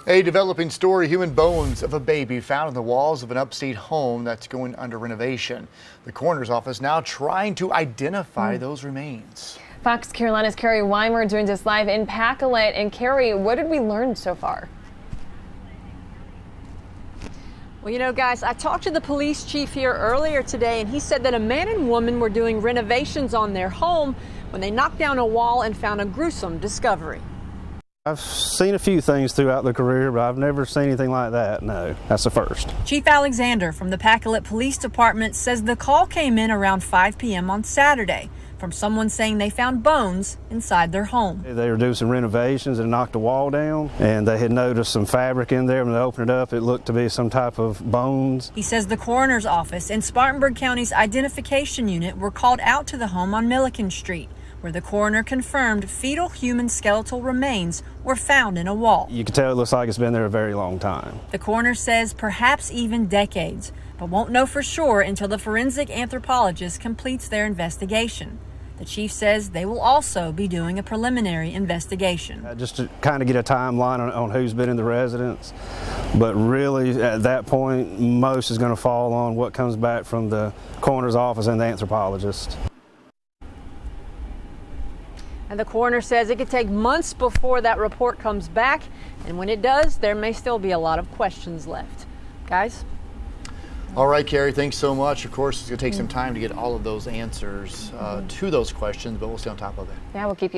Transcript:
A developing story, human bones of a baby found in the walls of an upstate home that's going under renovation. The coroner's office now trying to identify those remains. Fox Carolina's Carrie Weimer joins us live in Pacolet. And Carrie, what did we learn so far? Well, you know, guys, I talked to the police chief here earlier today, and he said that a man and woman were doing renovations on their home when they knocked down a wall and found a gruesome discovery. I've seen a few things throughout the career, but I've never seen anything like that. No, that's the first. Chief Alexander from the Pacolet Police Department says the call came in around 5 p.m. on Saturday from someone saying they found bones inside their home. They were doing some renovations and knocked a wall down, and they had noticed some fabric in there. When they opened it up, it looked to be some type of bones. He says the coroner's office and Spartanburg County's identification unit were called out to the home on Milliken Street, where the coroner confirmed fetal human skeletal remains were found in a wall. You can tell it looks like it's been there a very long time. The coroner says perhaps even decades, but won't know for sure until the forensic anthropologist completes their investigation. The chief says they will also be doing a preliminary investigation. Just to kind of get a timeline on who's been in the residence, but really at that point most is going to fall on what comes back from the coroner's office and the anthropologist. And the coroner says it could take months before that report comes back, and when it does, there may still be a lot of questions left. Guys? All right, Carrie, thanks so much. Of course, it's going to take some time to get all of those answers to those questions, but we'll stay on top of it. Yeah, we'll keep you